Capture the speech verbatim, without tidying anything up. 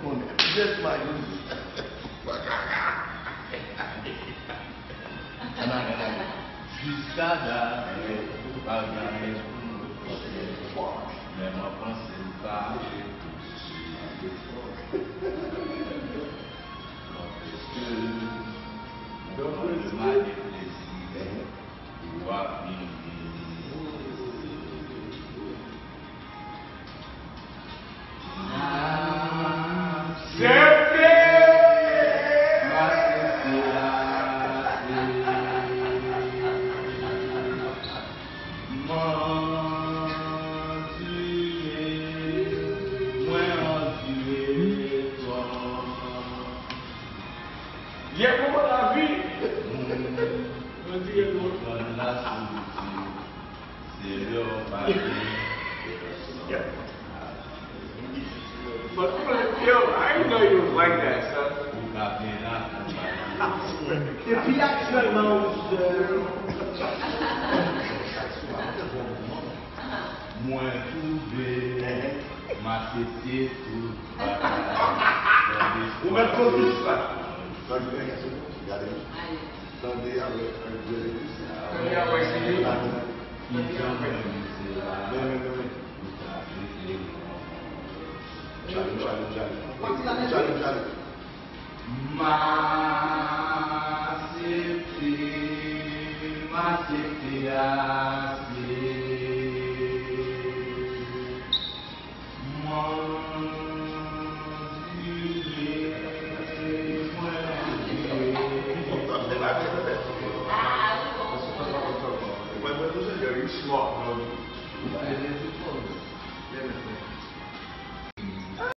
Just my goodness. Jusqu'à là, pas jamais pour mais ma pensée pas donc le mal est plaisir, doit vivre. But yo, I didn't know you was like that, son. Et puis actuellement, moi trouvé ma cité tout. Vous mettez tout ça. Sunday avec un jeu de Sunday avec un jeu Ma cité, ma cité,